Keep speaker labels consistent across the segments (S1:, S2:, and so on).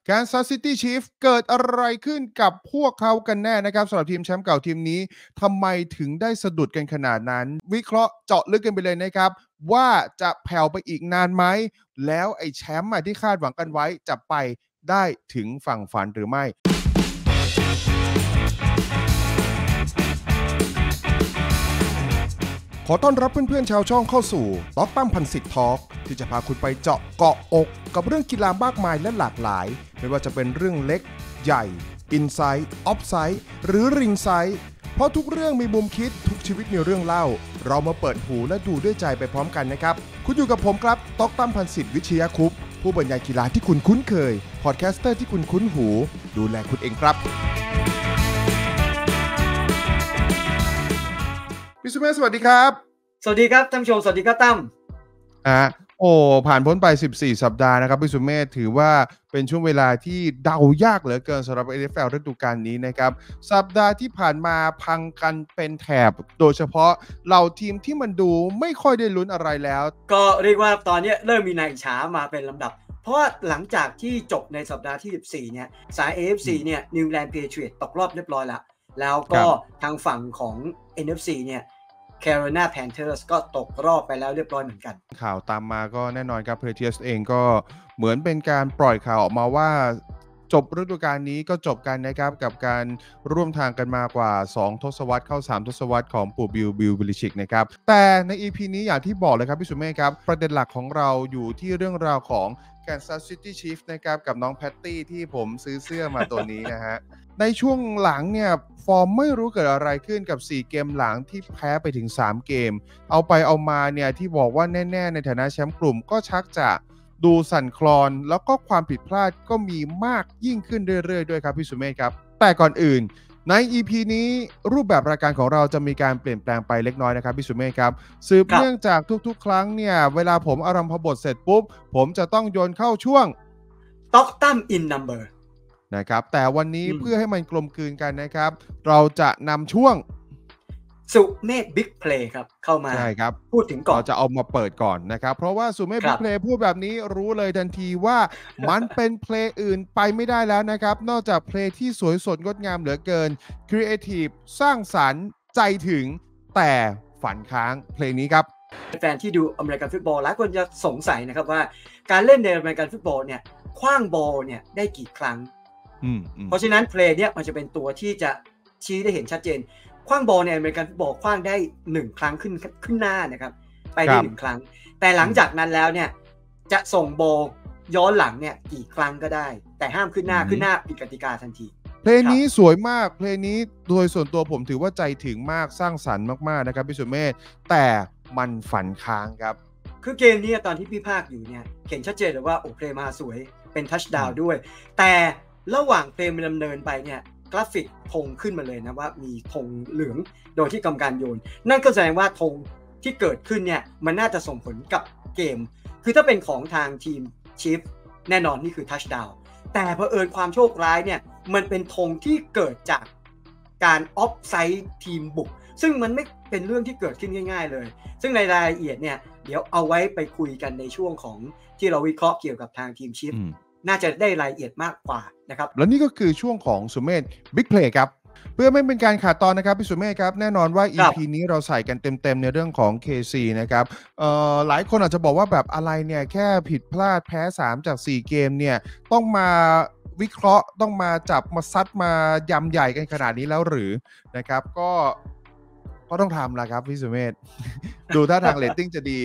S1: Kansas City Chiefs เกิดอะไรขึ้นกับพวกเขากันแน่นะครับสำหรับทีมแชมป์เก่าทีมนี้ทำไมถึงได้สะดุดกันขนาดนั้นวิเคราะห์เจาะลึกกันไปเลยนะครับว่าจะแผ่วไปอีกนานไหมแล้วไอ้แชมป์ที่คาดหวังกันไว้จะไปได้ถึงฝั่งฝันหรือไม่ขอต้อนรับเพื่อนๆชาวช่องเข้าสู่ต๊อกตั้มพันสิทธิ์ทอล์กที่จะพาคุณไปเจาะเกาะอกกับเรื่องกีฬามากมายและหลากหลายไม่ว่าจะเป็นเรื่องเล็กใหญ่อินไซด์ออฟไซด์หรือริงไซด์เพราะทุกเรื่องมีมุมคิดทุกชีวิตมีเรื่องเล่าเรามาเปิดหูและดูด้วยใจไปพร้อมกันนะครับคุณอยู่กับผมครับต๊อกตั้มพันสิทธิ์วิชยาคุปต์ผู้บรรยายกีฬาที่คุณคุ้นเคยพอดแคสเตอร์ที่คุณคุ้นหูดูแลคุณเองครับพี่สุเมธสวัสดีครับ
S2: สวัสดีครับท่านผู้ชมสวัสดีครับตั้ม
S1: ผ่านพ้นไป14สัปดาห์นะครับพี่สุเมธถือว่าเป็นช่วงเวลาที่เดายากเหลือเกินสำหรับ NFL ฤดูกาลนี้นะครับสัปดาห์ที่ผ่านมาพังกันเป็นแถบโดยเฉพาะเหล่าทีมที่มันดูไม่ค่อยได้ลุ้นอะไรแล้ว
S2: ก็เรียกว่าตอนนี้เริ่มมีนายอิจฉามาเป็นลำดับเพราะว่าหลังจากที่จบในสัปดาห์ที่14เนี่ยสาย AFC เนี่ย New England Patriots ตกรอบเรียบร้อยแล้วก็ทางฝั่งของ NFC เนี่ย Carolina Panthers ก็ตกรอบไปแล้วเรียบร้อยเหมือนกัน
S1: ข่าวตามมาก็แน่นอนครับ Patriots เองก็เหมือนเป็นการปล่อยข่าวออกมาว่าจบฤดูกาลนี้ก็จบกันนะครับกับการร่วมทางกันมากว่า2ทศวรรษเข้า3ทศวรรษของปู่บิลบิลิชิกนะครับแต่ใน EP นี้อย่างที่บอกเลยครับพี่สุเมฆครับประเด็นหลักของเราอยู่ที่เรื่องราวของ Kansas City Chiefs นะครับกับน้องแพตตี้ที่ผมซื้อเสื้อมาตัวนี้นะฮะในช่วงหลังเนี่ยฟอร์มไม่รู้เกิดอะไรขึ้นกับ4เกมหลังที่แพ้ไปถึง3เกมเอาไปเอามาเนี่ยที่บอกว่าแน่ๆในฐานะแชมป์กลุ่มก็ชักจะดูสั่นคลอนแล้วก็ความผิดพลาดก็มีมากยิ่งขึ้นเรื่อยๆด้วยครับพี่สุเมธครับแต่ก่อนอื่นใน EP นี้รูปแบบรายการของเราจะมีการเปลี่ยนแปลงไปเล็กน้อยนะครับพี่สุเมธครับสืบเนื่องจากทุกๆครั้งเนี่ยเวลาผมอารัมภบทเสร็จปุ๊บผมจะต้องโยนเข้าช่วง
S2: ต๊อกตั้มอินนัมเบอร์
S1: นะครับแต่วันนี้เพื่อให้มันกลมกลืนกันนะครับเราจะนำช่วง
S2: สุเมธบิ๊กเพลย์ครับเข้ามา
S1: ใช่ครับ
S2: พูดถึงก่อน
S1: เราจะเอามาเปิดก่อนนะครับเพราะว่าสุเมธบิ๊กเพลย์พูดแบบนี้รู้เลยทันทีว่ามันเป็นเพลย์อื่นไปไม่ได้แล้วนะครับนอกจากเพลย์ที่สวยสดงดงามเหลือเกินครีเอทีฟสร้างสรรค์ใจถึงแต่ฝันค้างเพลงนี้ครับ
S2: แฟนที่ดูอเมริกันฟุตบอลหลายคนจะสงสัยนะครับว่าการเล่นในอเมริกันฟุตบอลเนี่ยคว้างบอลเนี่ยได้กี่ครั้งเพราะฉะนั้นเพลย์เนี่ยมันจะเป็นตัวที่จะชี้ได้เห็นชัดเจนคว้างบอลในอเมริกันฟุตบอลคว้างได้1ครั้งขึ้นหน้านะครับไปได้1ครั้งแต่หลังจากนั้นแล้วเนี่ยจะส่งบอลย้อนหลังเนี่ยกี่ครั้งก็ได้แต่ห้ามขึ้นหน้าผิดกติกาทันที
S1: เพลงนี้สวยมากเพลงนี้โดยส่วนตัวผมถือว่าใจถึงมากสร้างสรรค์มากๆนะครับพี่สุเมธแต่มันฝันค้างครับ
S2: คือเกมนี้ตอนที่พี่ภาคอยู่เนี่ยเห็นชัดเจนเลยว่าโอ้เพลย์มาสวยเป็นทัชดาวน์ด้วยแต่ระหว่างเพลย์มันดำเนินไปเนี่ยกราฟิกธงขึ้นมาเลยนะว่ามีธงเหลืองโดยที่กรรมการโยนนั่นก็แสดงว่าธงที่เกิดขึ้นเนี่ยมันน่าจะส่งผลกับเกมคือถ้าเป็นของทางทีมชีฟแน่นอนนี่คือทัชดาวน์แต่เผอิญความโชคร้ายเนี่ยมันเป็นธงที่เกิดจากการออฟไซด์ทีมบุกซึ่งมันไม่เป็นเรื่องที่เกิดขึ้นง่ายๆเลยซึ่งในรายละเอียดเนี่ยเดี๋ยวเอาไว้ไปคุยกันในช่วงของที่เราวิเคราะห์เกี่ยวกับทางทีมชีฟน่าจะได้รายละเอียดมากกว่านะครับ
S1: และนี่ก็คือช่วงของสุเมธบิ๊กเพลย์ครับเพื่อไม่เป็นการขาดตอนนะครับพี่สุเมธครับแน่นอนว่า EP นี้เราใส่กันเต็มๆในเรื่องของ KC นะครับหลายคนอาจจะบอกว่าแบบอะไรเนี่ยแค่ผิดพลาดแพ้3จาก4เกมเนี่ยต้องมาวิเคราะห์ต้องมาจับมาซัดมายำใหญ่กันขนาดนี้แล้วหรือนะครับก็ต้องทำละครับพี่สุเมธดูท่าทางเรตติ้งจะดี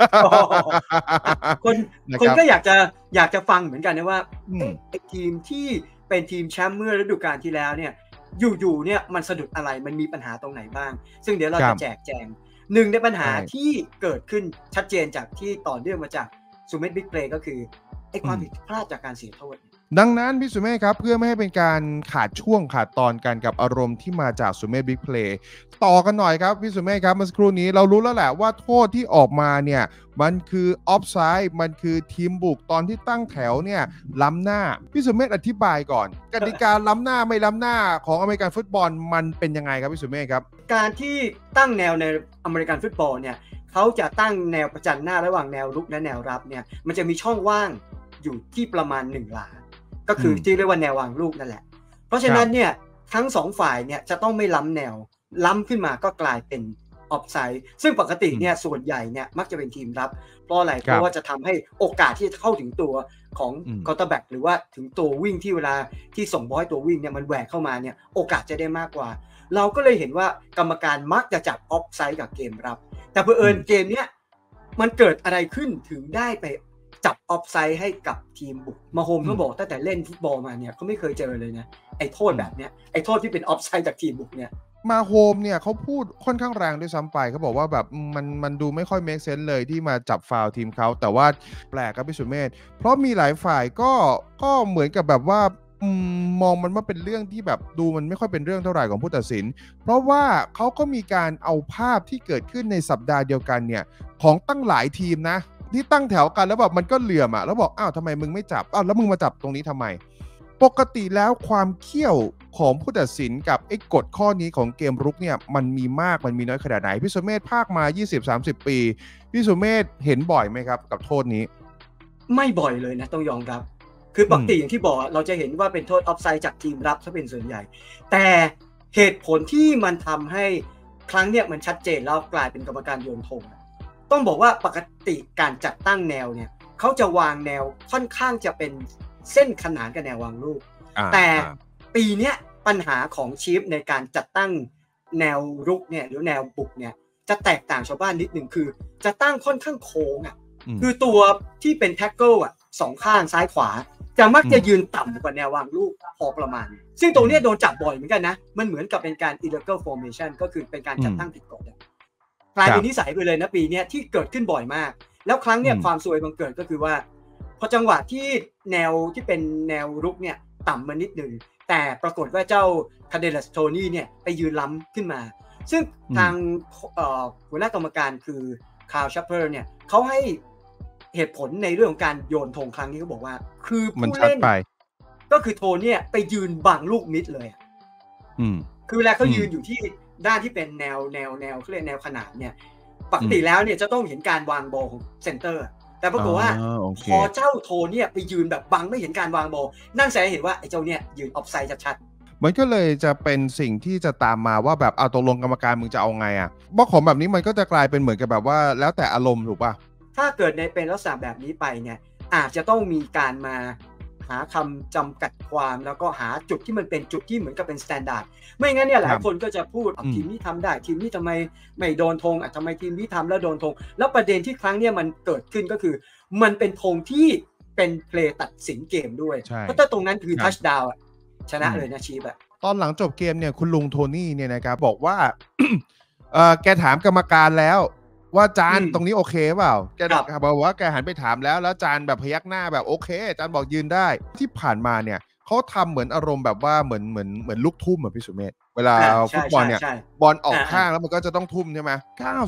S2: คนก็อยากจะฟังเหมือนกันนะว่าทีมที่เป็นทีมแชมป์เมื่อฤดูกาลที่แล้วเนี่ยอยู่เนี่ยมันสะดุดอะไรมันมีปัญหาตรงไหนบ้างซึ่งเดี๋ยวเราจะแจกแจงหนึ่งในปัญหาที่เกิดขึ้นชัดเจนจากที่ต่อเนื่องมาจากสุเมธบิ๊กเพลย์ก็คือไอ้ความผิดพลาดจากการเสียโทษ
S1: ดังนั้นพี่สุเมธครับเพื่อไม่ให้เป็นการขาดช่วงขาดตอนกันกับอารมณ์ที่มาจากสุเมธบิ๊กเพลย์ต่อกันหน่อยครับพี่สุเมธครับเมื่อสักครู่นี้เรารู้แล้วแหละว่าโทษที่ออกมาเนี่ยมันคือออฟไซด์มันคือทีมบุกตอนที่ตั้งแถวเนี่ยล้ำหน้าพี่สุเมธอธิบายก่อนกติกาล้ำหน้าไม่ล้ำหน้าของอเมริกันฟุตบอลมันเป็นยังไงครับพี่สุเมธครับ
S2: การที่ตั้งแนวในอเมริกันฟุตบอลเนี่ยเขาจะตั้งแนวประจันหน้าระหว่างแนวรุกและแนวรับเนี่ยมันจะมีช่องว่างอยู่ที่ประมาณ1 หลาก็คือที่เรียกว่าแนววางลูกนั่นแหละเพราะฉะนั้นเนี่ยทั้ง2ฝ่ายเนี่ยจะต้องไม่ล้ำแนวล้ำขึ้นมาก็กลายเป็นออฟไซด์ซึ่งปกติเนี่ยส่วนใหญ่เนี่ยมักจะเป็นทีมรับเพราะอะไรเพราะว่าจะทำให้โอกาสที่จะเข้าถึงตัวของควอเตอร์แบ็กหรือว่าถึงตัววิ่งที่เวลาที่ส่งบอลให้ตัววิ่งเนี่ยมันแหวกเข้ามาเนี่ยโอกาสจะได้มากกว่าเราก็เลยเห็นว่ากรรมการมักจะจับออฟไซด์กับเกมรับแต่เผอิญเกมเนี้ยมันเกิดอะไรขึ้นถึงได้ไปจับออฟไซด์ให้กับทีมบุกมาโฮมเขาบอกตั้งแต่เล่นฟุตบอลมาเนี่ยเขาไม่เคยเจอเลยนะไอ้โทษแบบเนี้ยไอ้โทษที่เป็นออฟไซด์จากทีมบุกเนี่ย
S1: มาโฮมเนี่ยเขาพูดค่อนข้างแรงด้วยซ้ำไปเขาบอกว่าแบบมันดูไม่ค่อยเมคเซนส์เลยที่มาจับฟาวล์ทีมเขาแต่ว่าแปลกครับพี่สุเมธเพราะมีหลายฝ่ายก็เหมือนกับแบบว่ามองมันว่าเป็นเรื่องที่แบบดูมันไม่ค่อยเป็นเรื่องเท่าไหร่ของผู้ตัดสินเพราะว่าเขาก็มีการเอาภาพที่เกิดขึ้นในสัปดาห์เดียวกันเนี่ยของตั้งหลายทีมนะที่ตั้งแถวกันแล้วแบบมันก็เหลื่อมอ่ะแล้วบอกอ้าวทำไมมึงไม่จับอ้าวแล้วมึงมาจับตรงนี้ทำไมปกติแล้วความเขี้ยวของผู้ตัดสินกับไอ้กฎข้อนี้ของเกมรุกเนี่ยมันมีมากมันมีน้อยขนาดไหนพี่สุเมธภาคมา 20-30 ปีพี่สุเมธเห็นบ่อยไหมครับกับโทษนี้
S2: ไม่บ่อยเลยนะต้องยอมรับคือปกติอย่างที่บอกเราจะเห็นว่าเป็นโทษออฟไซด์จากทีมรับถ้าเป็นส่วนใหญ่แต่เหตุผลที่มันทำให้ครั้งเนี่ยมันชัดเจนแล้วกลายเป็นกรรมการโยนธงต้องบอกว่าปกติการจัดตั้งแนวเนี่ยเขาจะวางแนวค่อนข้างจะเป็นเส้นขนานกับแนววางลูกแต่ปีนี้ปัญหาของชีฟในการจัดตั้งแนวรุกเนี่ยหรือแนวบุกเนี่ยจะแตกต่างชาวบ้านนิดหนึ่งคือจะตั้งค่อนข้างโค้งคือตัวที่เป็นแท็กเกิลสองข้างซ้ายขวาจะมักจะยืนต่ำกว่าแนววางลูกพอประมาณซึ่งตรงนี้โดนจับบ่อยเหมือนกันนะมันเหมือนกับเป็นการ illegal formation ก็คือเป็นการจัดตั้งผิดกฎกลายเป็นนิสัยไปเลยนะปีนี้ที่เกิดขึ้นบ่อยมากแล้วครั้งเนี่ยความซวยบังเกิดก็คือว่าพอจังหวะที่แนวที่เป็นแนวรุกเนี่ยต่ำมานิดหนึ่งแต่ปรากฏว่าเจ้าคาเดลัสโทนี่เนี่ยไปยืนล้ำขึ้นมาซึ่งทางหัวหน้ากรรมการคือคาร์ลชัปเปอร์เนี่ยเขาให้เหตุผลในเรื่องของการโยนธงครั้งนี้เขาบอกว่าคือผู้เล่นก็คือโทเนี่ยไปยืนบังลูกมิดเลยคือเวลาเขายืนอยู่ที่ด้านที่เป็นแนวเขาเรียกแนวขนานเนี่ยปกติแล้วเนี่ยจะต้องเห็นการวางบอลของเซนเตอร์แต่ปรากฏว่าพอเจ้าโทเนี่ยไปยืนแบบบังไม่เห็นการวางบอลนั่นแสดงเห็นว่าไอ้เจ้าเนี่ยยืนออฟไซด์ชัดๆ
S1: มันก็เลยจะเป็นสิ่งที่จะตามมาว่าแบบเอาตกลงกรรมการมึงจะเอาไงอ่ะเพราะของแบบนี้มันก็จะกลายเป็นเหมือนกับแบบว่าแล้วแต่อารมณ์ถูกป่ะ
S2: ถ้าเกิดในเป็นลักษณะแบบนี้ไปเนี่ยอาจจะต้องมีการมาหาคำจำกัดความแล้วก็หาจุดที่มันเป็นจุดที่เหมือนกับเป็นสแตนดาร์ดไม่งั้นเนี่ยหลายคนก็จะพูดทีมนี้ทำได้ทีมนี้ทำไมไม่โดนธงทำไมทีมนี้ทำแล้วโดนธงแล้วประเด็นที่ครั้งเนี่ยมันเกิดขึ้นก็คือมันเป็นธงที่เป็นเพลย์ตัดสินเกมด้วยเพราะถ้าตรงนั้นคือทัชดาวน์ชนะเลยนะชีฟ
S1: ตอนหลังจบเกมเนี่ยคุณลุงโทนี่เนี่ยนะครับบอกว่า แกถามกรรมการแล้วว่าจานตรงนี้โอเคเปล่าแกบอกว่าแกหันไปถามแล้วจานแบบพยักหน้าแบบโอเคจานบอกยืนได้ที่ผ่านมาเนี่ยเขาทำเหมือนอารมณ์แบบว่าเหมือนลูกทุ่มพี่สุเมธเวลาฟุตบอลเนี่ยบอลออกข้างแล้วมันก็จะต้องทุ่มใช่ไหม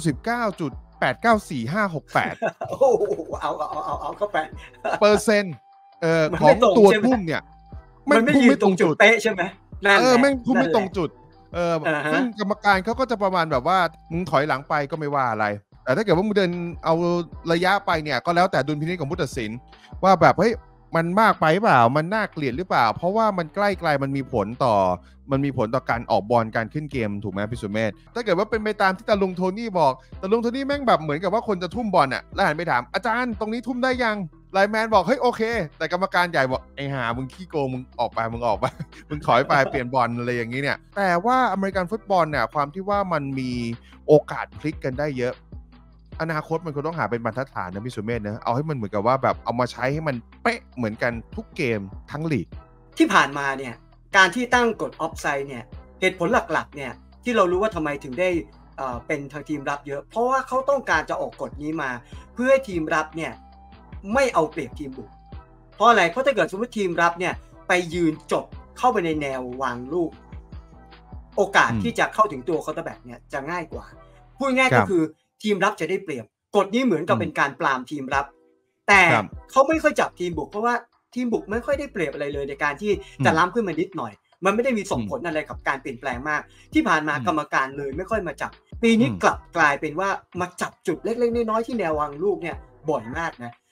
S1: 99.894568
S2: โอ้เอาเข้าไป
S1: เปอร์เซ็นต์ของตัวทุ่มเนี่ย
S2: มันไม่ยืนตรงจุดเป๊ะใช่ไหม
S1: แม่งทุ่มไม่ตรงจุดซึ่งกรรมการเขาก็จะประมาณแบบว่ามึงถอยหลังไปก็ไม่ว่าอะไรแต่ถ้าเกิดว่ามึงเดินเอาระยะไปเนี่ยก็แล้วแต่ดุลพินิจของผู้ตัดสินว่าแบบเฮ้ยมันมากไปเปล่ามันน่าเกลียดหรือเปล่าเพราะว่ามันใกล้ๆมันมีผลต่อการออกบอลการขึ้นเกมถูกไหมพี่สุเมธถ้าเกิดว่าเป็นไปตามที่ตาลุงโทนี่บอกตาลุงโทนี่แม่งแบบเหมือนกับว่าคนจะทุ่มบอลอ่ะแล้วหันไปถามอาจารย์ตรงนี้ทุ่มได้ยังไลน์แมนบอกเฮ้ยโอเคแต่กรรมการใหญ่บอกไอ้ห่ามึงขี้โกงมึงออกไปมึงถอยไปเปลี่ยนบอลอะไรอย่างนี้เนี่ยแต่ว่าอเมริกันฟุตบอลเนี่ยความที่ว่ามันมีโอกาสพลิกกันได้เยอะอนาคตมันก็ต้องหาเป็นบรรทัดฐานนะพี่สุเมธนะเอาให้มันเหมือนกับว่าแบบเอามาใช้ให้มันเป๊ะเหมือนกันทุกเกมทั้งลีก
S2: ที่ผ่านมาเนี่ยการที่ตั้งกฎออฟไซด์เนี่ยเหตุผลหลักๆเนี่ยที่เรารู้ว่าทำไมถึงได้เป็นทางทีมรับเยอะเพราะว่าเขาต้องการจะออกกฎนี้มาเพื่อให้ทีมรับเนี่ยไม่เอาเปรียบทีมบุกเพราะอะไรเพราะถ้าเกิดสมมติทีมรับเนี่ยไปยืนจบเข้าไปในแนววางลูกโอกาสที่จะเข้าถึงตัวเคาน์เตอร์แบ็กเนี่ยจะง่ายกว่าพูดง่ายก็คือทีมรับจะได้เปรียบกฎนี้เหมือนกับเป็นการปรามทีมรับแต่เขาไม่ค่อยจับทีมบุกเพราะว่าทีมบุกไม่ค่อยได้เปรียบอะไรเลยในการที่จะล้ำขึ้นมานิดหน่อยมันไม่ได้มีส่งผลอะไรกับการเปลี่ยนแปลงมากที่ผ่านมากรรมการเลยไม่ค่อยมาจับปีนี้กลับกลายเป็นว่ามาจับจุดเล็กๆน้อยๆที่แนววางลูกเนี่ยบ่อยมากนะ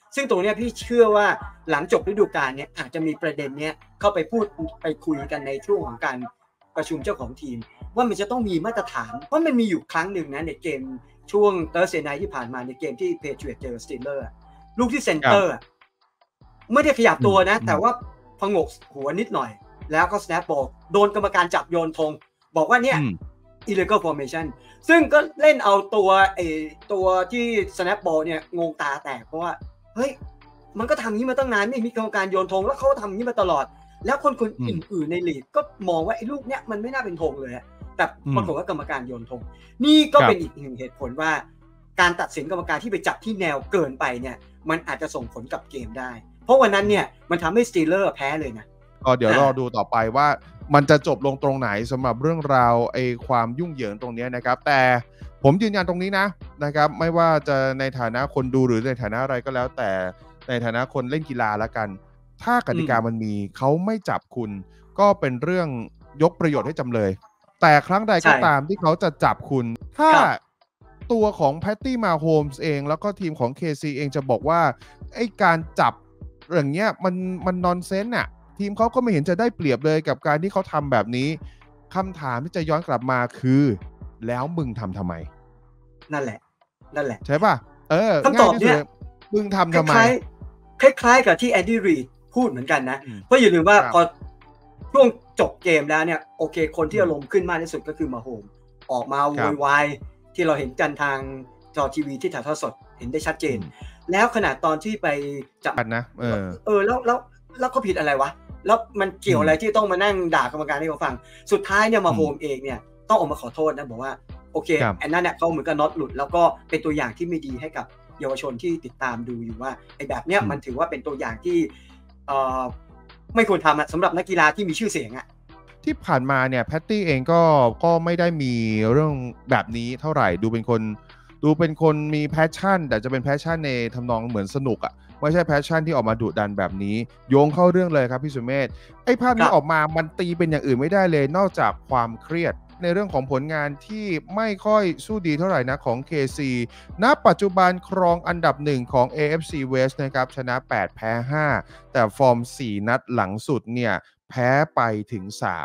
S2: ซึ่งตรงนี้พี่เชื่อว่าหลังจบฤดูกาลเนี่ยอาจจะมีประเด็นเนี้ยเข้าไปพูดไปคุยกันในช่วงของการประชุมเจ้าของทีมว่ามันจะต้องมีมาตรฐานเพราะมันมีอยู่ครั้งหนึ่งนะในเกมช่วงThursday Nightที่ผ่านมาในเกมที่Patriotsเจอ Steelers ลูกที่เซนเตอร์ไม่ได้ขยับตัวนะแต่ว่าพงกหัวนิดหน่อยแล้วก็ snap ball โดนกรรมการจับโยนธงบอกว่าเนี่ย illegal formation ซึ่งก็เล่นเอาตัวที่ snap ball เนี่ยงงตาแตกเพราะว่าเฮ้ยมันก็ทำนี้มาตั้งนานไม่มีกรรมการโยนธงแล้วเขาทำนี้มาตลอดแล้วคนอื่นในลีกก็มองว่าไอ้ลูกเนี้ยมันไม่น่าเป็นธงเลยแต่ปรากฏว่ากรรมการโยนธงนี่ก็เป็นอีกหนึ่งเหตุผลว่าการตัดสินกรรมการที่ไปจับที่แนวเกินไปเนี่ยมันอาจจะส่งผลกับเกมได้เพราะวันนั้นเนี่ยมันทำให้สตีลเลอร์แพ้เลยนะ
S1: ก็เดี๋ยวรอดูต่อไปว่ามันจะจบลงตรงไหนสำหรับเรื่องราวความยุ่งเหยิงตรงนี้นะครับแต่ผมยืนยันตรงนี้นะครับไม่ว่าจะในฐานะคนดูหรือในฐานะอะไรก็แล้วแต่ในฐานะคนเล่นกีฬาแล้วกันถ้ากติกามันมีเขาไม่จับคุณก็เป็นเรื่องยกประโยชน์ให้จำเลยแต่ครั้งใดก็ตามที่เขาจะจับคุณถ้าตัวของแพตตี้มาโฮมส์เองแล้วก็ทีมของ KC เองจะบอกว่าไอ้การจับอย่างเงี้ยมันนอนเซนส์น่ะทีมเขาก็ไม่เห็นจะได้เปรียบเลยกับการที่เขาทำแบบนี้คำถามที่จะย้อนกลับมาคือแล้วมึงทำไม
S2: นั่นแหละ
S1: ใช่ป่ะ
S2: คำตอบเนี่ย
S1: มึงทำไม
S2: คล้ายกับที่แอนดี้รีดพูดเหมือนกันนะเพราะอย่าลืมว่าพอช่วงจบเกมแล้วเนี่ยโอเคคนที่อารมณ์ขึ้นมากที่สุดก็คือมาโฮมออกมาโวยวายที่เราเห็นกันทางจอทีวีที่ถ่ายทอดสดเห็นได้ชัดเจนแล้วขนาดตอนที่ไปจับ
S1: นะ
S2: แล้วเขาผิดอะไรวะแล้วมันเกี่ยวอะไรที่ต้องมานั่งด่ากรรมการให้เขาฟังสุดท้ายเนี่ยมาโฮมเองเนี่ยต้องออกมาขอโทษนะบอกว่าโอเคอันนั้นเนี่ยเขาเหมือนกับน็อตหลุดแล้วก็เป็นตัวอย่างที่ไม่ดีให้กับเยาวชนที่ติดตามดูอยู่ว่าไอ้แบบเนี้ยมันถือว่าเป็นตัวอย่างที่ไม่ควรทำสำหรับนักกีฬาที่มีชื่อเสียง
S1: ที่ผ่านมาเนี่ยแพตตี้เองก็ไม่ได้มีเรื่องแบบนี้เท่าไหร่ดูเป็นคนมีแพชชั่นแต่จะเป็นแพชชั่นในทำนองเหมือนสนุกไม่ใช่แพชชั่นที่ออกมาดุดันแบบนี้โยงเข้าเรื่องเลยครับพี่สุเมธไอ้ภาพนี้ออกมามันตีเป็นอย่างอื่นไม่ได้เลยนอกจากความเครียดในเรื่องของผลงานที่ไม่ค่อยสู้ดีเท่าไหร่นะของ KC ณ ปัจจุบันครองอันดับ1ของ AFC West นะครับชนะ8แพ้5แต่ฟอร์ม4นัดหลังสุดเนี่ยแพ้ไปถึง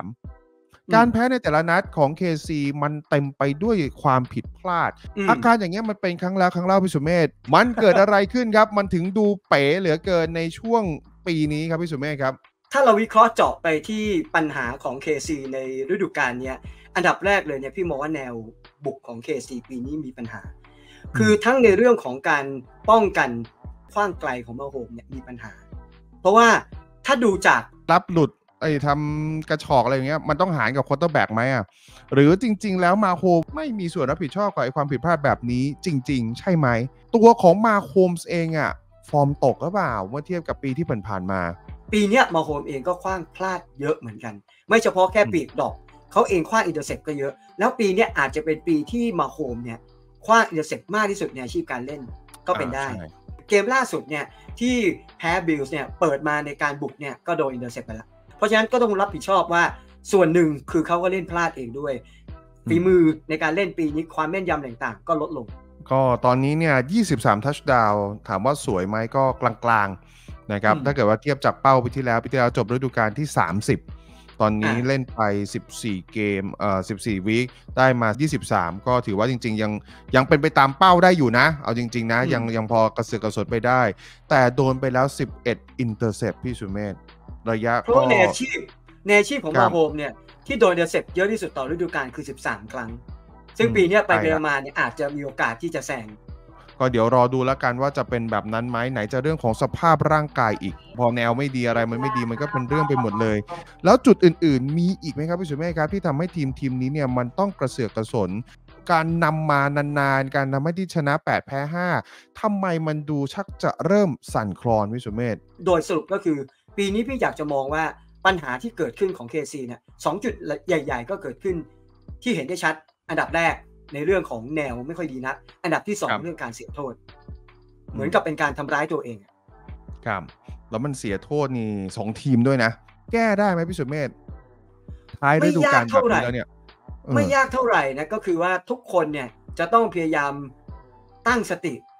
S1: 3การแพ้ในแต่ละนัดของ KC มันเต็มไปด้วยความผิดพลาดอาการอย่างเงี้ยมันเป็นครั้งแล้วครั้งเล่าพี่สุเมธมันเกิดอะไรขึ้นครับมันถึงดูเป๋เหลือเกินในช่วงปีนี้ครับพี่สุเมธครับ
S2: ถ้าเราวิเคราะห์เจาะไปที่ปัญหาของ KC ในฤดูกาลเนี้ยอันดับแรกเลยเนี่ยพี่มองว่าแนวบุกของ KC ปีนี้มีปัญหาคือทั้งในเรื่องของการป้องกันขว้างไกลของมาโฮมเนี่ยมีปัญหาเพราะว่าถ้าดูจาก
S1: รับหลุดทำกระชอกอะไรอย่างเงี้ยมันต้องหารกับควอเตอร์แบ็กไหมหรือจริงๆแล้วมาโฮมไม่มีส่วนรับผิดชอบกับความผิดพลาดแบบนี้จริงๆใช่ไหมตัวของมาโฮมส์เองฟอร์มตกหรือเปล่าเมื่อเทียบกับปีที่ผ่านมา
S2: ปีนี้มาโฮมเองก็ขว้างพลาดเยอะเหมือนกันไม่เฉพาะแค่ปีกดอกเขาเองขว้างอินเตอร์เซปก็เยอะแล้วปีนี้อาจจะเป็นปีที่มาโฮมเนี่ยขว้างอินเตอร์เซปมากที่สุดในอาชีพการเล่นก็เป็นได้เกมล่าสุดเนี่ยที่แพ้บิลส์เนี่ยเปิดมาในการบุกเนี่ยก็โดนอินเตอร์เซปไปแล้วเพราะฉะนั้นก็ต้องรับผิดชอบว่าส่วนหนึ่งคือเขาก็เล่นพลาดเองด้วยฝีมือในการเล่นปีนี้ความแม่นยำต่างๆก็ลดลง
S1: ก็ตอนนี้เนี่ย23ทัชดาวน์ถามว่าสวยไหมก็กลางๆนะครับถ้าเกิดว่าเทียบจากเป้าปีที่แล้วจบฤดูกาลที่30ตอนนี้เล่นไป14เกม14วีคได้มา23ก็ถือว่าจริงๆยังเป็นไปตามเป้าได้อยู่นะเอาจริงๆนะยังพอกระเสือกกระสนไปได้แต่โดนไปแล้ว11อินเตอร์เซปพี่สุเมธระยะ
S2: เพราะในอาชีพของมาโฮมเนี่ยที่โดนอินเตอร์เซปเยอะที่สุดต่อฤดูกาลคือ13ครั้งซึ่งปีนี้ไปมาเนี่ยอาจจะมีโอกาสที่จะแซง
S1: ก็เดี๋ยวรอดูแล้วกันว่าจะเป็นแบบนั้นไหมไหนจะเรื่องของสภาพร่างกายอีกพอแนวไม่ดีอะไรมันไม่ดีมันก็เป็นเรื่องไปหมดเลยแล้วจุดอื่นๆมีอีกไหมครับพี่สุเมธครับที่ทำให้ทีมนี้เนี่ยมันต้องกระเสือกกระสนการนำมานานๆการทำให้ที่ชนะ8แพ้5ทำไมมันดูชักจะเริ่มสั่นคลอนพี่สุเมธ
S2: โดยสรุปก็คือปีนี้พี่อยากจะมองว่าปัญหาที่เกิดขึ้นของ KC เนี่ย2จุดใหญ่ๆก็เกิดขึ้นที่เห็นได้ชัดอันดับแรกในเรื่องของแนวไม่ค่อยดีนักอันดับที่2เรื่องการเสียโทษเหมือนกับเป็นการทำร้ายตัวเอง
S1: ครับแล้วมันเสียโทษนี่2ทีมด้วยนะแก้ได้ไหมพี่สุเมธท้ายฤดูกาลแบบนี้แล้วเนี่ย
S2: ไม่ยากเท่าไหร่นะก็คือว่าทุกคนเนี่ยจะต้องพยายามตั้งสติ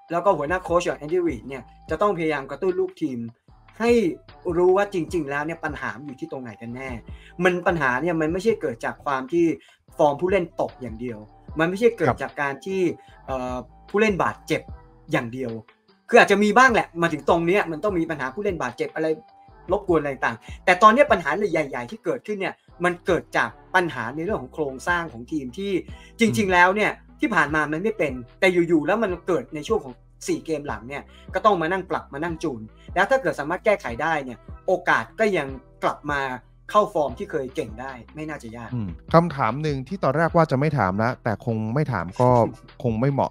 S2: แล้วก็หัวหน้าโค้ชอย่างแอนดี้รีดเนี่ยจะต้องพยายามกระตุ้นลูกทีมให้รู้ว่าจริงๆแล้วเนี่ยปัญหาอยู่ที่ตรงไหนกันแน่ปัญหาเนี่ยมันไม่ใช่เกิดจากความที่ฟอร์มผู้เล่นตกอย่างเดียวมันไม่ใช่เกิดจากการที่ผู้เล่นบาดเจ็บอย่างเดียวคืออาจจะมีบ้างแหละมาถึงตรงนี้มันต้องมีปัญหาผู้เล่นบาดเจ็บอะไรรบกวนอะไรต่างแต่ตอนนี้ปัญหาใหญ่ๆที่เกิดขึ้นเนี่ยมันเกิดจากปัญหาในเรื่องของโครงสร้างของทีมที่จริงๆแล้วเนี่ยที่ผ่านมามันไม่เป็นแต่อยู่ๆแล้วมันเกิดในช่วงของ4เกมหลังเนี่ยก็ต้องมานั่งปรับมานั่งจูนแล้วถ้าเกิดสามารถแก้ไขได้เนี่ยโอกาสก็ยังกลับมาเข้าฟอร์มที่เคยเก่งได้ไม่น่าจะยาก
S1: คำถามหนึ่งที่ตอนแรกว่าจะไม่ถามแล้วแต่คงไม่ถามก็คงไม่เหมาะ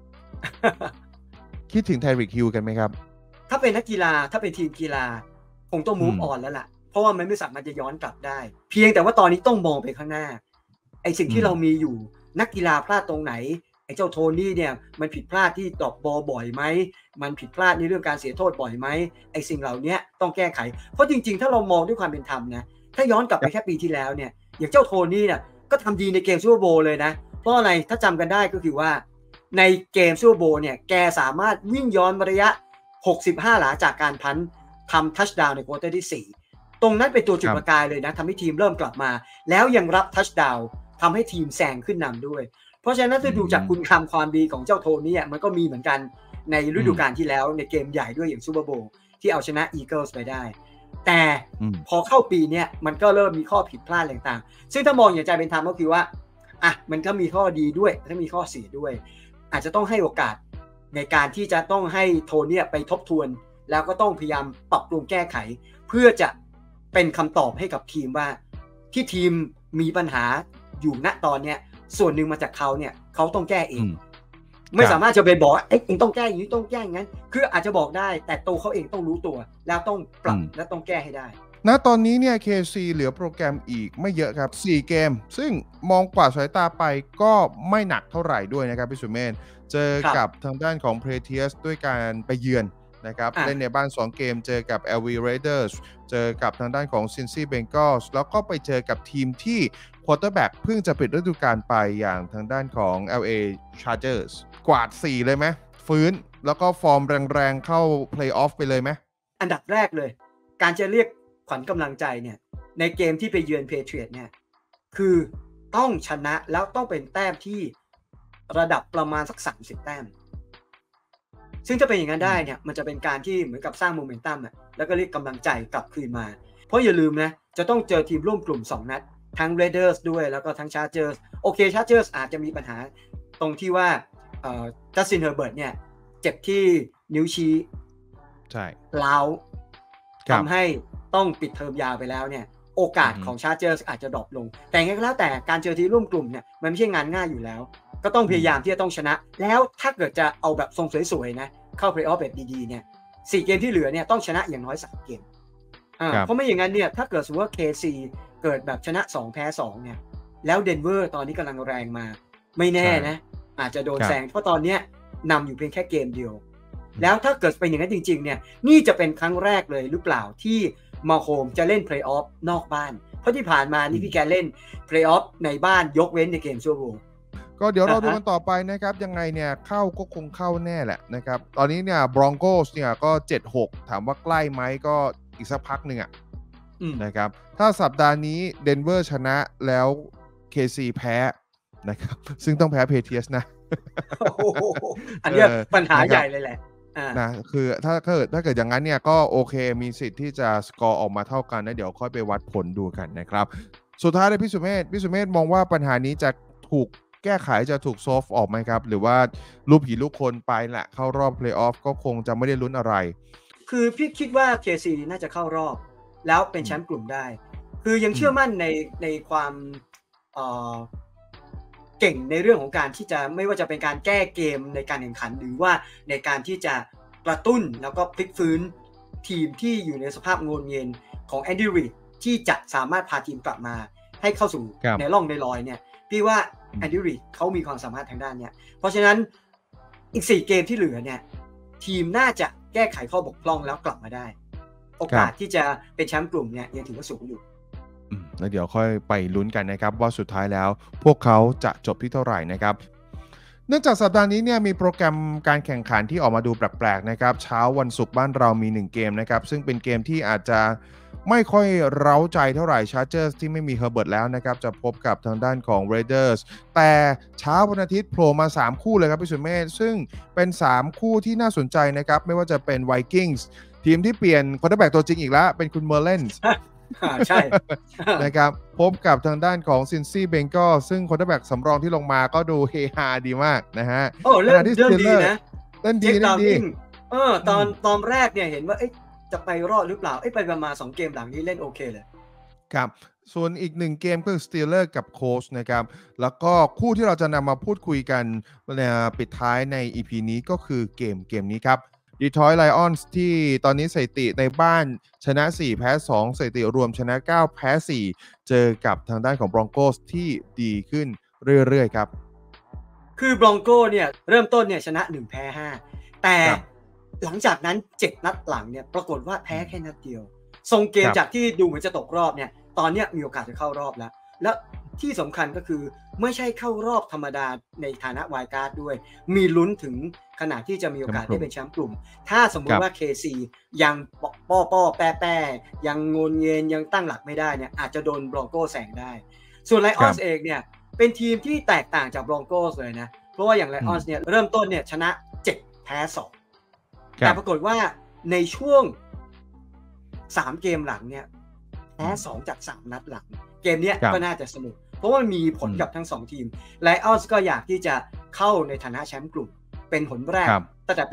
S1: คิดถึงไทริกฮิลกันไหมครับ
S2: ถ้าเป็นนักกีฬาถ้าเป็นทีมกีฬาคงต้อง move on แล้วล่ะเพราะว่ามันไม่สามารถจะย้อนกลับได้เพียงแต่ว่าตอนนี้ต้องมองไปข้างหน้าไอ้สิ่งที่เรามีอยู่นักกีฬาพลาดตรงไหนไอ้เจ้าโทนี่เนี่ยมันผิดพลาดที่ดรอปบอลบ่อยไหมมันผิดพลาดในเรื่องการเสียโทษบ่อยไหมไอ้สิ่งเหล่านี้ต้องแก้ไขเพราะจริงๆถ้าเรามองด้วยความเป็นธรรมนะถ้าย้อนกลับไปแค่ปีที่แล้วเนี่ยอย่างเจ้าโทนี่เนี่ยก็ทำดีในเกมซูเปอร์โบว์เลยนะเพราะอะไรถ้าจำกันได้ก็คือว่าในเกมซูเปอร์โบว์เนี่ยแกสามารถวิ่งย้อนระยะ65 หลาจากการพันทำทัชดาวน์ในควอเตอร์ที่4ตรงนั้นเป็นตัวจุดประกายเลยนะทำให้ทีมเริ่มกลับมาแล้วยังรับทัชดาวน์ทำให้ทีมแซงขึ้นนำด้วยเพราะฉะนั้นถ้าดูจากคุณงามความดีของเจ้าโทนี่มันก็มีเหมือนกันในฤดูกาลที่แล้วในเกมใหญ่ด้วยอย่างซูเปอร์โบว์ที่เอาชนะอีเกิลส์ไปได้แต่พอเข้าปีนี้มันก็เริ่มมีข้อผิดพลาดต่างๆซึ่งถ้ามองอย่างใจเป็นธรรมก็คือว่ามันก็มีข้อดีด้วยและมีข้อเสียด้วยอาจจะต้องให้โอกาสในการที่จะต้องให้โทนี่ไปทบทวนแล้วก็ต้องพยายามปรับปรุงแก้ไขเพื่อจะเป็นคำตอบให้กับทีมว่าที่ทีมมีปัญหาอยู่ณตอนนี้ส่วนหนึ่งมาจากเขาเนี่ยเขาต้องแก้เองไม่สามารถจะไปบอกเองต้องแก้อย่างนี้ต้องแก้อย่างนั้นคืออาจจะบอกได้แต่ตัวเขาเองต้องรู้ตัวแล้วต้องปรับและต้องแก้ให้ได้
S1: ณตอนนี้เนี่ย KC เหลือโปรแกรมอีกไม่เยอะครับ4เกมซึ่งมองกว่าสายตาไปก็ไม่หนักเท่าไหร่ด้วยนะครับพี่สุเมธเจอกับทางด้านของ Proteas ด้วยการไปเยือนนะครับเล่นในบ้าน2เกมเจอกับ LV Raiders เจอกับทางด้านของ Cincy Bengals แล้วก็ไปเจอกับทีมที่ควอเตอร์แบ็กเพิ่งจะปิดฤดูกาลไปอย่างทางด้านของ LA Chargers กวาด4เลยไหมฟื้นแล้วก็ฟอร์มแรงๆเข้า Playoff ไปเลยไหม
S2: อันดับแรกเลยการจะเรียกขวัญกำลังใจเนี่ยในเกมที่ไปเยือน Patriots เนี่ยคือต้องชนะแล้วต้องเป็นแต้มที่ระดับประมาณสัก30แต้มซึ่งถ้าเป็นอย่างนั้นได้เนี่ยมันจะเป็นการที่เหมือนกับสร้างโมเมนตัมแล้วก็เรียกกำลังใจกลับคืนมาเพราะอย่าลืมนะจะต้องเจอทีมร่วมกลุ่ม2นัดทั้ง Raiders ด้วยแล้วก็ทั้ง Chargers โอเค Chargers อาจจะมีปัญหาตรงที่ว่าJustin Herbert เนี่ยเจ็บที่นิ้วชี้
S1: ใช่
S2: ล้าวทำให้ต้องปิดเทอมยาวไปแล้วเนี่ยโอกาสของ Chargers อาจจะดรอปลงแต่ไงก็แล้วแต่การเจอทีมร่วมกลุ่มเนี่ยมันไม่ใช่งานง่ายอยู่แล้วก็ต้องพยายามที่จะต้องชนะแล้วถ้าเกิดจะเอาแบบทรงสวยๆนะเข้า Playoff แบบดีๆเนี่ย4เกมที่เหลือเนี่ยต้องชนะอย่างน้อย3เกมเพราะไม่อย่างนั้นเนี่ยถ้าเกิดสมมติว่า KC เกิดแบบชนะ2แพ้2เนี่ยแล้วเดนเวอร์ตอนนี้กำลังแรงมาไม่แน่นะอาจจะโดนแซงเพราะตอนนี้นำอยู่เพียงแค่เกมเดียวแล้วถ้าเกิดเป็นอย่างนั้นจริงๆเนี่ยนี่จะเป็นครั้งแรกเลยหรือเปล่าที่มาโฮมจะเล่น Playoff นอกบ้านเพราะที่ผ่านมานี่พี่แกเล่น Playoff ในบ้านยกเว้นในเกมซูเปอร์โบว์
S1: ก็เดี๋ยวเราดูกันต่อไปนะครับยังไงเนี่ยเข้าก็คงเข้าแน่แหละนะครับตอนนี้เนี่ย Broncos เนี่ยก็ 7-6 ถามว่าใกล้ไหมก็อีกสักพักหนึ่งนะครับถ้าสัปดาห์นี้เดนเวอร์ชนะแล้ว KC แพ้นะครับซึ่งต้องแพ้ Patriots นะ
S2: อันนี้ปัญหาใหญ่เลยแหละ
S1: นะคือถ้าเกิดอย่างนั้นเนี่ยก็โอเคมีสิทธิ์ที่จะสกอร์ออกมาเท่ากันนะเดี๋ยวค่อยไปวัดผลดูกันนะครับสุดท้ายเลยพี่สุเมธมองว่าปัญหานี้จะถูกแก้ไขจะถูกโซฟออกไหมครับหรือว่าลูกผีลูกคนไปแหละเข้ารอบเพลย์ออฟก็คงจะไม่ได้ลุ้นอะไร
S2: คือพี่คิดว่า KC น่าจะเข้ารอบแล้วเป็นแชมป์กลุ่มได้คือยังเชื่อมั่นในความเก่งในเรื่องของการที่จะไม่ว่าจะเป็นการแก้เกมในการแข่งขันหรือว่าในการที่จะกระตุ้นแล้วก็พลิกฟื้นทีมที่อยู่ในสภาพงนเงินของแอนดี้รีดที่จะสามารถพาทีมกลับมาให้เข้าสู่ในร่องในรอยเนี่ยพี่ว่าแอนดี้รีดเขามีความสามารถทางด้านเนี่ยเพราะฉะนั้นอีก4เกมที่เหลือเนี่ยทีมน่าจะแก้ไขข้อบกพร่องแล้วกลับมาได้โอกาสที่จะเป็นแชมป์กลุ่มเนี่ยยังถือว่าสูงอยู่
S1: แล้วเดี๋ยวค่อยไปลุ้นกันนะครับว่าสุดท้ายแล้วพวกเขาจะจบที่เท่าไหร่นะครับเนื่องจากสัปดาห์นี้เนี่ยมีโปรแกรมการแข่งขันที่ออกมาดูแปลกๆนะครับเช้าวันศุกร์บ้านเรามี1เกมนะครับซึ่งเป็นเกมที่อาจจะไม่ค่อยเร้าใจเท่าไหร่ Chargers ที่ไม่มี Herbert แล้วนะครับจะพบกับทางด้านของ Raiders แต่เช้าวันอาทิตย์โผล่มา3คู่เลยครับพี่สุเมธซึ่งเป็น3คู่ที่น่าสนใจนะครับไม่ว่าจะเป็น Vikings ทีมที่เปลี่ยนควอเตอร์แบ็กตัวจริงอีกแล้วเป็นคุณ Merlens
S2: ใช่
S1: นะครับพบกับทางด้านของ Cincy Bengals ซึ่งควอเตอร์แบ็กสำรองที่ลงมาก็ดูเฮฮาดีมากนะฮะ
S2: โอ้เรื่องดีนะ
S1: เล่นดี
S2: ตอนแรกเนี่ยเห็นว่าจะไปรอดหรือเปล่าไปประมาณ2เกมหลังนี้เล่นโอเคเลย
S1: ครับส่วนอีก1เกมก็คือ Steelers กับ Colts นะครับแล้วก็คู่ที่เราจะนำมาพูดคุยกันปิดท้ายใน EP นี้ก็คือเกมนี้ครับ Detroit Lions ที่ตอนนี้สถิติในบ้านชนะ4แพ้2สถิติรวมชนะ9แพ้4เจอกับทางด้านของ Broncos ที่ดีขึ้นเรื่อยๆครับ
S2: คือ Broncos เนี่ยเริ่มต้นเนี่ยชนะ1แพ้5แต่หลังจากนั้น7นัดหลังเนี่ยปรากฏว่าแพ้แค่นัดเดียวทรงเกมจากที่ดูเหมือนจะตกรอบเนี่ยตอนนี้มีโอกาสจะเข้ารอบแล้วที่สำคัญก็คือไม่ใช่เข้ารอบธรรมดาในฐานะไวล์ดการ์ดด้วยมีลุ้นถึงขนาดที่จะมีโอกาสได้เป็นแชมป์กลุ่มถ้าสมมุติว่า KC ยังป้อแป้ยังงนเงินยังตั้งหลักไม่ได้เนี่ยอาจจะโดนบรองโก้แซงได้ส่วนไลออนส์เองเนี่ยเป็นทีมที่แตกต่างจากบรองโก้เลยนะเพราะว่าอย่างไลออนส์เนี่ยเริ่มต้นเนี่ยชนะ7แพ้2แต่ปรากฏว่าในช่วง3เกมหลังเนี่ยแพ้2จาก3นัดหลังเกมนี้ก็น่าจะสนุกเพราะว่ามีผลกับทั้ง2ทีมไลออนส์ก็อยากที่จะเข้าในฐานะแชมป์กลุ่มเป็นผลแรกตั้งแต่ปี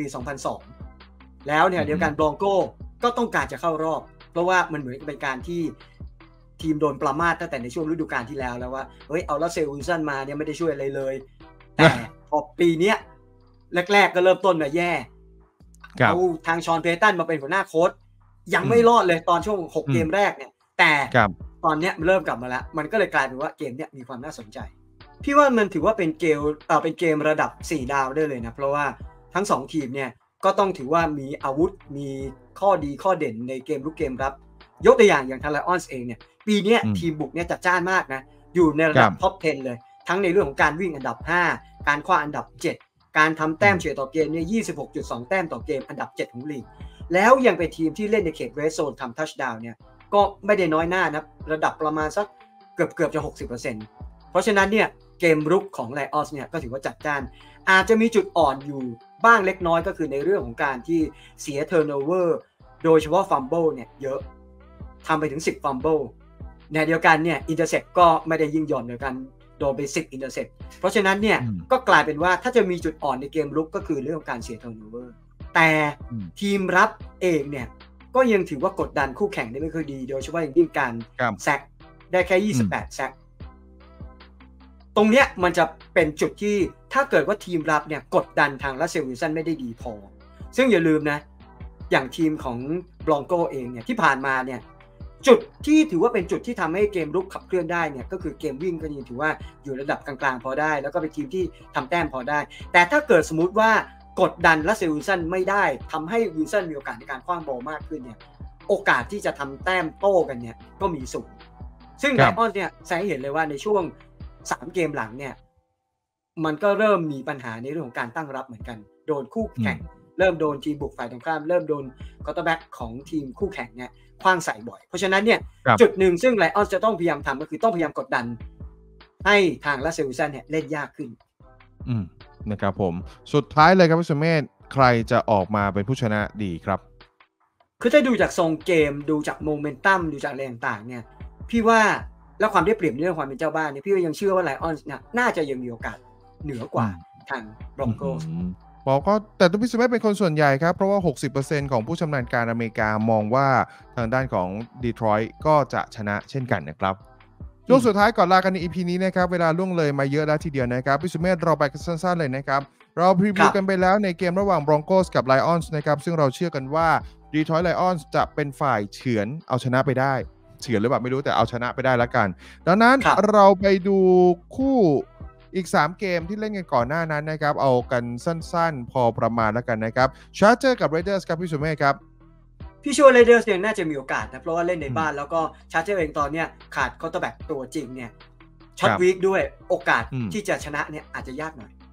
S2: 2002แล้วเนี่ยเดียวกันบรองโก้ก็ต้องการจะเข้ารอบเพราะว่ามันเหมือนเป็นการที่ทีมโดนประมาทตั้งแต่ในช่วงฤดูกาลที่แล้วว่าเอาลัสเซล วิลสันมาเนี่ยไม่ได้ช่วยอะไรเลยแต่พอปีนี้แรกๆก็เริ่มต้นมาแย่เอาทางชอนเพตันมาเป็นหัวหน้าโค้ชยังไม่รอดเลยตอนช่วง6เกมแรกเนี่ยแต่ตอนนี้เริ่มกลับมาแล้วมันก็เลยกลายเป็นว่าเกมเนี้ยมีความน่าสนใจพี่ว่ามันถือว่าเป็นเกมระดับ4ดาวได้เลยนะเพราะว่าทั้ง2ทีมเนี่ยก็ต้องถือว่ามีอาวุธมีข้อดีข้อเด่นในเกมลุกเกมรับยกตัวอย่างทางไลออนส์เองเนี่ยปีนี้ทีมบุกเนี่ยจัดจ้านมากนะอยู่ในระดับท็อป 10 เลยทั้งในเรื่องของการวิ่งอันดับ5การคว้าอันดับ7การทำแต้มเฉลี่ยต่อเกมเนี่ย 26.2 แต้มต่อเกมอันดับ7ของลีกแล้วยังเป็นทีมที่เล่นในเขตเรดโซนทำทัชดาวน์เนี่ยก็ไม่ได้น้อยหน้านะระดับประมาณสักเกือบจะ 60% เพราะฉะนั้นเนี่ยเกมรุกของไลออนส์เนี่ยก็ถือว่าจัดจ้านอาจจะมีจุดอ่อนอยู่บ้างเล็กน้อยก็คือในเรื่องของการที่เสียเทิร์นโอเวอร์โดยเฉพาะฟัมเบิลเนี่ยเยอะทำไปถึง10ฟัมเบิลในเดียวกันเนี่ยอินเตอร์เซปก็ไม่ได้ยิ่งหย่อนเดียวกันโดนไป10อินเตอร์เซปเพราะฉะนั้นเนี่ยก็กลายเป็นว่าถ้าจะมีจุดอ่อนในเกมรุกก็คือเรื่องของการเสียเทิร์นโอเวอร์แต่ทีมรับเองเนี่ยก็ยังถือว่ากดดันคู่แข่งได้ไม่ค่อยดีโดยเฉพาะอย่างยิ่งการแซกได้แค่28แซกตรงเนี้ยมันจะเป็นจุดที่ถ้าเกิดว่าทีมรับเนี่ยกดดันทางลัสเซล วิลสันไม่ได้ดีพอซึ่งอย่าลืมนะอย่างทีมของบรองโกเองเนี่ยที่ผ่านมาเนี่ยจุดที่ถือว่าเป็นจุดที่ทำให้เกมรุกขับเคลื่อนได้เนี่ยก็คือเกมวิ่งก็ยังถือว่าอยู่ระดับกลางๆพอได้แล้วก็เป็นทีมที่ทำแต้มพอได้แต่ถ้าเกิดสมมุติว่ากดดันลัสเซล วิลสันไม่ได้ทำให้วิลสันมีโอกาสในการคว้างบอลมากขึ้นเนี่ยโอกาสที่จะทำแต้มโต้กันเนี่ยก็มีสูงซึ่งไลออนส์เนี่ยแสดงให้เห็นเลยว่าในช่วง3เกมหลังเนี่ยมันก็เริ่มมีปัญหาในเรื่องของการตั้งรับเหมือนกันโดนคู่แข่งเริ่มโดนทีมบุกฝ่ายตรงข้ามเริ่มโดนควอเตอร์แบ็กของทีมคู่แข่งเนี่ยขว้างใส่บ่อยเพราะฉะนั้นเนี่ยจุดหนึ่งซึ่งไลออนส์จะต้องพยายามทำก็คือต้องพยายามกดดันให้ทางลัสเซล วิลสันเนี่ยเล่นยากขึ้น
S1: นะครับผมสุดท้ายเลยครับพี่สุเมธใครจะออกมาเป็นผู้ชนะดีครับ
S2: คือถ้าดูจากทรงเกมดูจากโมเมนตัมดูจากอะไรต่างๆเนี่ยพี่ว่าแล้วความได้เปรียบในเรื่องความเป็นเจ้าบ้านเนี่ยพี่ก็ยังเชื่อว่าไลออนส์เนี่ยน่าจะยังมีโอกาสเหนือกว่าทางบรองโกส
S1: บอกก็แต่ตัวพี่สุเมธเป็นคนส่วนใหญ่ครับเพราะว่า 60% ของผู้ชำนาญการอเมริกามองว่าทางด้านของดีทรอยต์ก็จะชนะเช่นกันนะครับช่วงสุดท้ายก่อนลากันใน EP นี้นะครับเวลาล่วงเลยมาเยอะแล้วทีเดียวนะครับพี่สุเมธเราไปกันสั้นๆเลยนะครับเราพรีวิวกันไปแล้วในเกมระหว่าง Broncos กับ Lions นะครับซึ่งเราเชื่อกันว่า Detroit Lions จะเป็นฝ่ายเฉือนเอาชนะไปได้เฉือนหรือเปล่าไม่รู้แต่เอาชนะไปได้แล้วกันดังนั้นเราไปดูคู่อีก3เกมที่เล่นกันก่อนหน้านั้นนะครับเอากันสั้นๆพอประมาณแล้วกันนะครับ Chargers กับ Raiders ครับพี่สุเมธครับ
S2: พี่ชัวร์เรเดอร์สเนี่ยน่าจะมีโอกาสนะเพราะว่าเล่นในบ้านแล้วก็ชาร์เจอร์เองตอนเนี้ยขาดควอเตอร์แบ็กตัวจริงเนี่ยช็อตวีคด้วยโอกาสที่จะชนะเนี่ยอาจจะยากหน่อย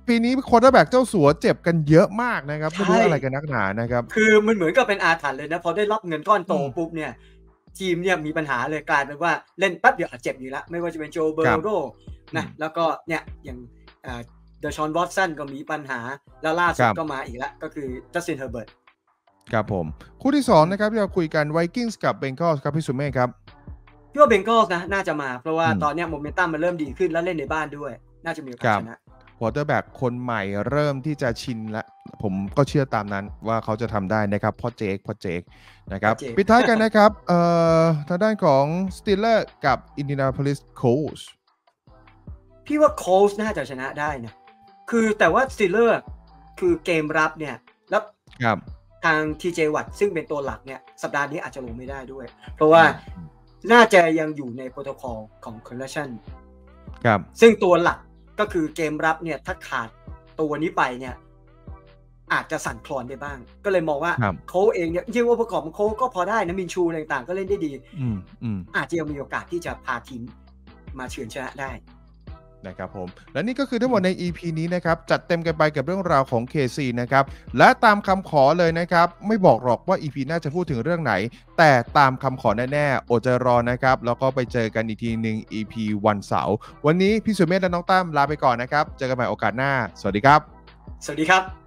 S1: ปีนี้ควอเตอร์แบ็กเจ้าสัวเจ็บกันเยอะมากนะครับไม่รู้
S2: ใช่
S1: อะไรกันนักหนานะครับ
S2: คือมันเหมือนกับเป็นอาถรรพ์เลยนะพอได้รับเงินก้อนโต
S1: อืม
S2: ปุ๊บเนี่ยทีมเนี่ยมีปัญหาเลยกลายเป็นว่าเล่นแป๊บเดียวเจ็บอยู่แล้วไม่ว่าจะเป็นโจเบอ
S1: ครับ
S2: ร์โรนะแล้วก็เนี่ยอย่างเดชอนวอตสันก็มีปัญหาแล้วล่าสุด
S1: ครับ
S2: ก็มาอีกแล้วก็คือจัสตินเฮอร์เบิร์ต
S1: ครับผมคู่ที่2นะครับที่เราคุยกันไวกิ้งส์กับเบงกอลส์ครับพี่สุเมฆครับ
S2: พี่ว่าเบงกอลส์นะน่าจะมาเพราะว่า
S1: อืม
S2: ตอนเนี้ยโมเมนตัมมันเริ่มดีขึ้นแล้วเล่นในบ้านด้วย น่าจะมีโอกา
S1: ค
S2: ส
S1: รับ
S2: ชนะ
S1: ควอเตอร์แบ็กคนใหม่เริ่มที่จะชินแล้วผมก็เชื่อตามนั้นว่าเขาจะทำได้นะครับพ่อเจคนะครับ
S2: พ่อเจค
S1: ปิดท้ายกันนะครับทางด้านของสตีลเลอร์กับอินเดียนาโพลิสโคลส์
S2: พี่ว่าโคลส์น่าจะชนะได้นะคือแต่ว่าสตีลเลอร์คือเกมรับเนี่ยแล้ว
S1: ครับ
S2: ทาง TJ วัตซึ่งเป็นตัวหลักเนี่ยสัปดาห์นี้อาจจะลงไม่ได้ด้วย เพราะว่าน่าจะยังอยู่ในโปรโตคอลของ Concussion
S1: ครับ
S2: ซึ่งตัวหลักก็คือเกมรับเนี่ยถ้าขาดตัวนี้ไปเนี่ยอาจจะสั่นคลอนได้บ้าง ก็เลยมองว่า
S1: ครับ
S2: โค้ชเองเนี่ยจริงๆว่าประกอบของโค้ชก็พอได้นะมินชูอะไรต่างๆก็เล่นได้ดี อาจจะยังมีโอกาสที่จะพาทีมมาเฉือนชนะได้
S1: นะครับผมและนี่ก็คือทั้งหมดใน EP นี้นะครับจัดเต็มกันไปกับเรื่องราวของ KC นะครับและตามคำขอเลยนะครับไม่บอกหรอกว่า EP หน้าจะพูดถึงเรื่องไหน แต่ตามคำขอแน่ๆอดใจรอนะครับแล้วก็ไปเจอกันอีกทีหนึ่ง EP วันเสาร์วันนี้พี่สุเมธและน้องตั้มลาไปก่อนนะครับเจอกันใหม่โอกาสหน้าสวัสดีครับ
S2: สวัสดีครับ